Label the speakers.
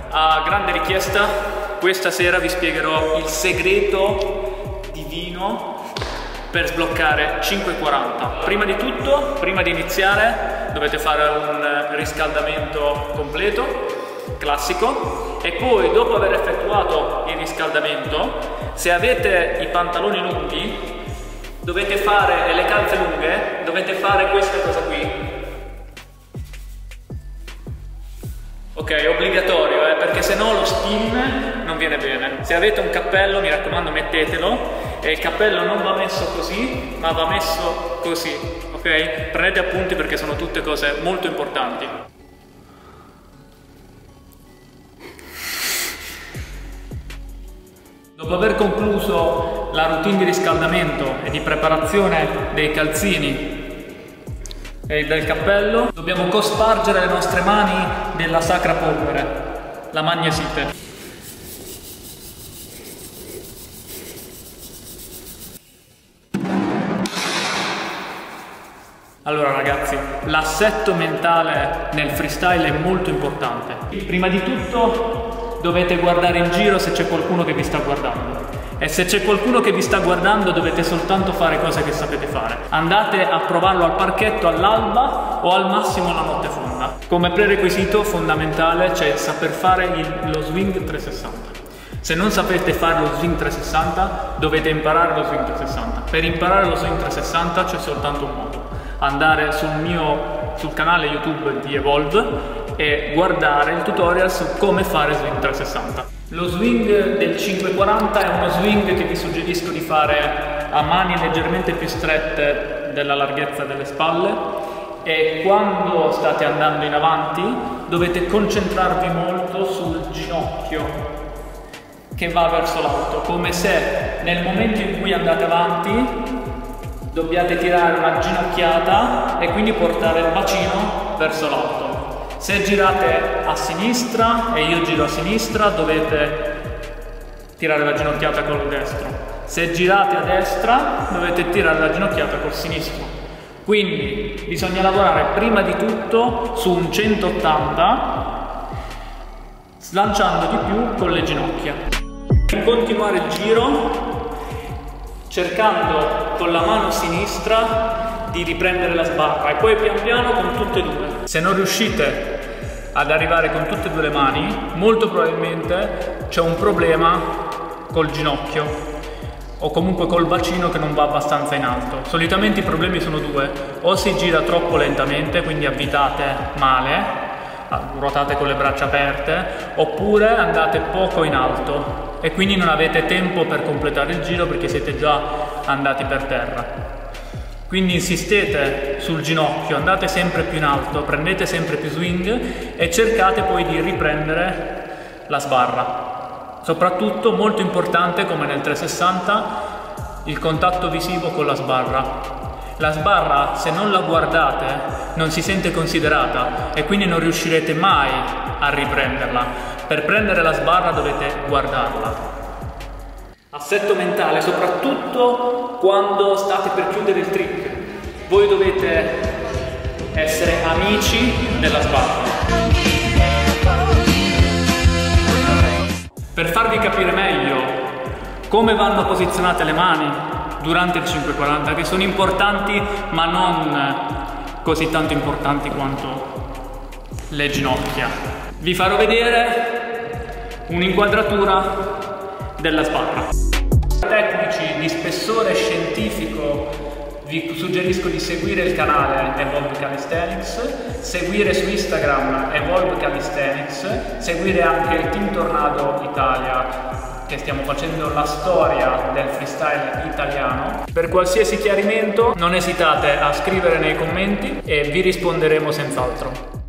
Speaker 1: A grande richiesta, questa sera vi spiegherò il segreto divino per sbloccare 5,40. Prima di tutto, prima di iniziare, dovete fare un riscaldamento completo, classico, e poi dopo aver effettuato il riscaldamento, se avete i pantaloni lunghi, dovete fare, e le calze lunghe, dovete fare questa cosa qui. Ok, è obbligatorio, perché se no lo spin non viene bene. Se avete un cappello, mi raccomando, mettetelo, e il cappello non va messo così, ma va messo così, ok? Prendete appunti perché sono tutte cose molto importanti. Dopo aver concluso la routine di riscaldamento e di preparazione dei calzini e del cappello, dobbiamo cospargere le nostre mani della sacra polvere, la magnesite. Allora ragazzi, l'assetto mentale nel freestyle è molto importante. Prima di tutto dovete guardare in giro se c'è qualcuno che vi sta guardando. E se c'è qualcuno che vi sta guardando dovete soltanto fare cose che sapete fare. Andate a provarlo al parchetto all'alba o al massimo alla notte fonda. Come prerequisito fondamentale c'è saper fare lo swing 360. Se non sapete fare lo swing 360 dovete imparare lo swing 360. Per imparare lo swing 360 c'è soltanto un modo: andare sul canale YouTube di Evolve e guardare il tutorial su come fare swing 360. Lo swing del 5,40 è uno swing che vi suggerisco di fare a mani leggermente più strette della larghezza delle spalle, e quando state andando in avanti dovete concentrarvi molto sul ginocchio che va verso l'alto, come se nel momento in cui andate avanti dobbiate tirare una ginocchiata e quindi portare il bacino verso l'alto. Se girate a sinistra e io giro a sinistra dovete tirare la ginocchiata col destro. Se girate a destra dovete tirare la ginocchiata col sinistro. Quindi bisogna lavorare prima di tutto su un 180, slanciando di più con le ginocchia. Continuare il giro cercando con la mano sinistra di riprendere la sbarra e poi pian piano con tutte e due. Se non riuscite ad arrivare con tutte e due le mani, molto probabilmente c'è un problema col ginocchio o comunque col bacino che non va abbastanza in alto. Solitamente i problemi sono due: o si gira troppo lentamente, quindi avvitate male, ruotate con le braccia aperte, oppure andate poco in alto e quindi non avete tempo per completare il giro perché siete già andati per terra. Quindi insistete sul ginocchio, andate sempre più in alto, prendete sempre più swing e cercate poi di riprendere la sbarra. Soprattutto, molto importante, come nel 360, il contatto visivo con la sbarra. La sbarra, se non la guardate, non si sente considerata e quindi non riuscirete mai a riprenderla. Per prendere la sbarra dovete guardarla. Assetto mentale, soprattutto quando state per chiudere il trick. Voi dovete essere amici della sbarra. Per farvi capire meglio come vanno posizionate le mani durante il 5,40, che sono importanti ma non così tanto importanti quanto le ginocchia, vi farò vedere un'inquadratura della sbarra. Tecnici di spessore scientifico, vi suggerisco di seguire il canale Evolve Calisthenics, seguire su Instagram Evolve Calisthenics, seguire anche il Team Tornado Italia, che stiamo facendo la storia del freestyle italiano. Per qualsiasi chiarimento non esitate a scrivere nei commenti e vi risponderemo senz'altro.